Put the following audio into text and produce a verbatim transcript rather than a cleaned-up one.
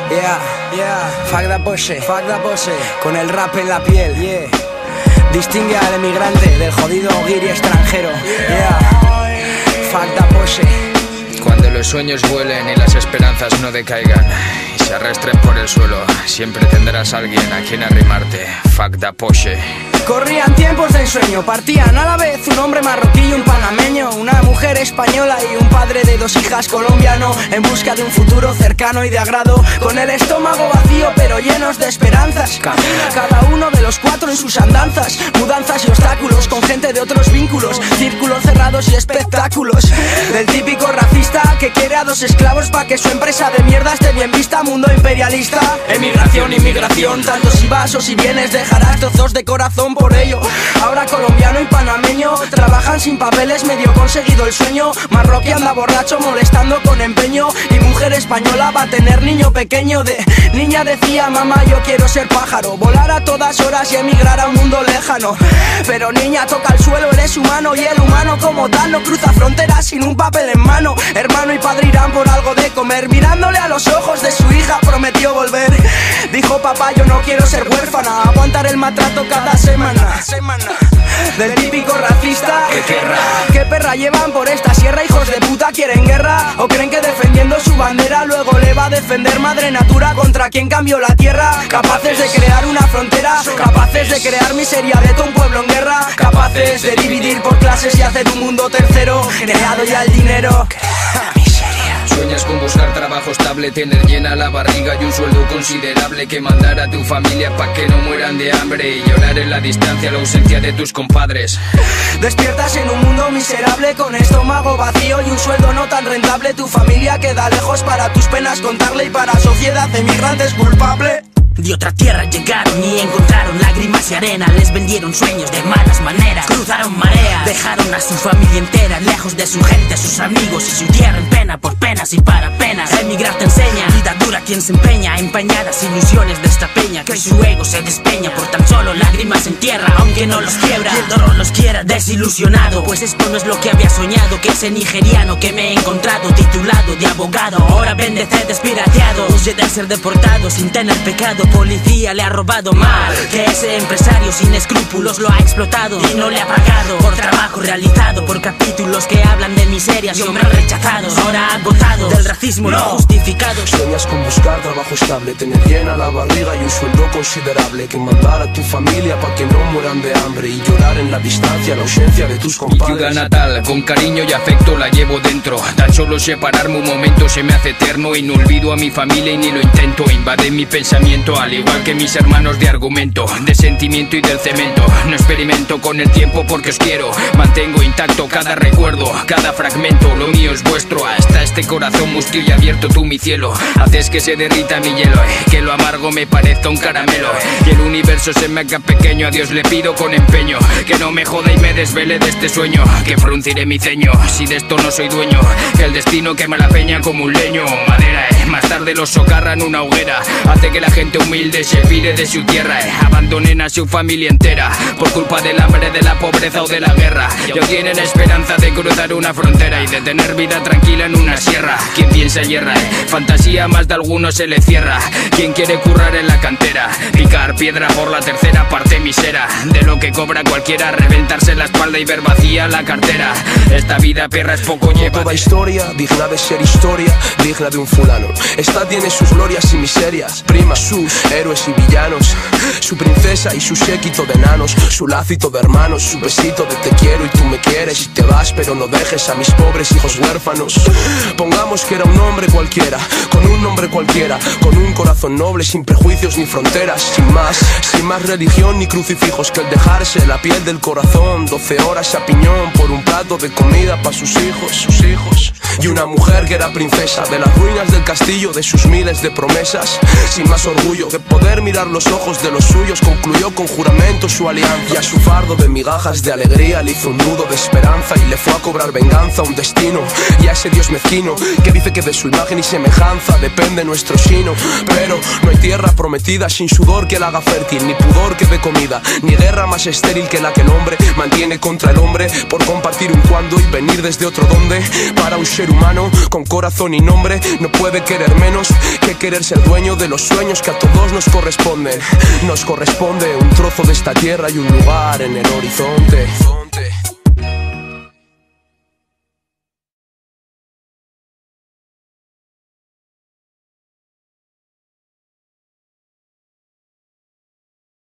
Yeah, yeah, fuck da pose, fuck da pose. Con el rap en la piel, yeah. Distingue al emigrante del jodido guiri extranjero. Yeah, fuck da pose. Cuando los sueños vuelen y las esperanzas no decaigan y se arrastren por el suelo, siempre tendrás a alguien a quien arrimarte. Fuck da pose. Corrían tiempos de ensueño, partían a la vez un hombre marroquí y un panameño, una mujer española y un padre de dos hijas colombiano, en busca de un futuro cercano y de agrado, con el estómago vacío pero llenos de esperanzas. Camina cada uno de los cuatro en sus andanzas, mudanzas y obstáculos, con gente de otros vínculos, círculos cerrados y espectáculos. Del típico racista que quiere a dos esclavos pa' que su empresa de mierda esté bien vista, mundo imperialista. Emigración, inmigración, tanto si vas o si vienes dejarás trozos de corazón por ello. Ahora colombiano y panameño trabajan sin papeles, medio conseguido el sueño. Marroquí anda borracho molestando con empeño, y mujer española va a tener niño pequeño. De niña decía mamá yo quiero ser pájaro, volar a todas horas y emigrar a un mundo lejano. Pero niña toca el suelo, eres humano, y el humano como tal no cruza fronteras sin un papel en mano. Hermano y padre irán por algo de comer, mirándole a los ojos de su hija prometió volver. Dijo papá yo no quiero ser huérfana, aguantar el maltrato cada semana. Semana. Del típico racista. ¿Qué querrá? ¿Qué perra llevan por esta sierra? Hijos de puta, ¿quieren guerra? ¿O creen que defendiendo su bandera luego le va a defender madre natura contra quien cambió la tierra? Capaces de crear una frontera, capaces de crear miseria de todo un pueblo en guerra, capaces de dividir por clases y hacer un mundo tercero, creado ya el dinero. Sueñas con buscar trabajo estable, tener llena la barriga y un sueldo considerable, que mandar a tu familia pa' que no mueran de hambre y llorar en la distancia la ausencia de tus compadres. Despiertas en un mundo miserable con estómago vacío y un sueldo no tan rentable. Tu familia queda lejos para tus penas contarle, y para sociedad emigrante es culpable. De otra tierra llegaron y encontraron lágrimas y arena, les vendieron sueños de malas maneras, cruzaron mareas, dejaron a su familia entera lejos de su gente, sus amigos y su tierra en pena por penas y para penas. Emigrar te enseña, vida dura quien se empeña a empañar las ilusiones de esta peña, que hoy su ego se despeña por tan solo lágrimas en tierra, aunque no los quiebra y el dolor los quiera desilusionado, pues esto no es lo que había soñado, que ese nigeriano que me he encontrado titulado de abogado ahora vende C Ds pirateados, huye de ser deportado sin tener pecado. Policía le ha robado mal, que ese empresario sin escrúpulos lo ha explotado y no le ha pagado por trabajo realizado, por capítulos que hablan de miserias y hombres rechazados, ahora agotados del racismo no justificado. Sueñas con buscar trabajo estable, tener llena la barriga y un sueldo considerable, que mandar a tu familia pa' que no mueran de hambre y llorar en la distancia la ausencia de tus compadres. Mi ciudad natal, con cariño y afecto la llevo dentro, tan solo separarme un momento se me hace eterno, y no olvido a mi familia y ni lo intento, invade mi pensamiento al igual que mis hermanos de argumento, de sentimiento y del cemento. No experimento con el tiempo porque os quiero, mantengo intacto cada recuerdo, cada fragmento, lo mío es vuestro, hasta este corazón mustio y abierto tú mi cielo, haces que se derrita mi hielo, eh, que lo amargo me parezca un caramelo, eh, y el universo se me haga pequeño, a Dios le pido con empeño, que no me joda y me desvele de este sueño, que frunciré mi ceño, si de esto no soy dueño, que el destino quema la peña como un leño, madera, eh, más tarde los socarran una hoguera, hace que la gente humilde se pide de su tierra, eh, abandonen a su familia entera por culpa del hambre, de la pobreza o de la guerra, y hoy tienen esperanza de cruzar una frontera y de tener vida tranquila en una sierra. Quien piensa hierra, eh, fantasía más de algunos se le cierra, quien quiere currar en la cantera, picar piedra por la tercera parte misera, de lo que cobra cualquiera, reventarse la espalda y ver vacía la cartera, esta vida perra es poco lleva. Toda historia digna de ser historia, digna de un fulano, esta tiene sus glorias y miserias, prima sus héroes y villanos, su princesa y su séquito de enanos, su lacito de hermanos, su besito de te quiero y tú me quieres y te vas pero no dejes a mis pobres hijos huérfanos. Pongamos que era un hombre cualquiera, con un nombre cualquiera, con un corazón noble sin prejuicios ni fronteras, sin más, sin más religión ni crucifijos que el dejarse la piel del corazón, doce horas a piñón por un plato de comida para sus hijos, sus hijos. Y una mujer que era princesa de las ruinas del castillo, de sus miles de promesas, sin más orgullo que poder mirar los ojos de los suyos, concluyó con juramento su alianza, y a su fardo de migajas de alegría le hizo un nudo de esperanza y le fue a cobrar venganza, un destino, y a ese Dios mezquino que dice que de su imagen y semejanza depende nuestro sino. Pero no hay tierra prometida sin sudor que la haga fértil, ni pudor que dé comida, ni guerra más estéril que la que el hombre mantiene contra el hombre por compartir un cuando mundo y venir desde otro donde. Para un ser humano con corazón y nombre no puede querer menos que querer ser dueño de los sueños que a todos nos corresponden. Nos corresponde un trozo de esta tierra y un lugar en el horizonte.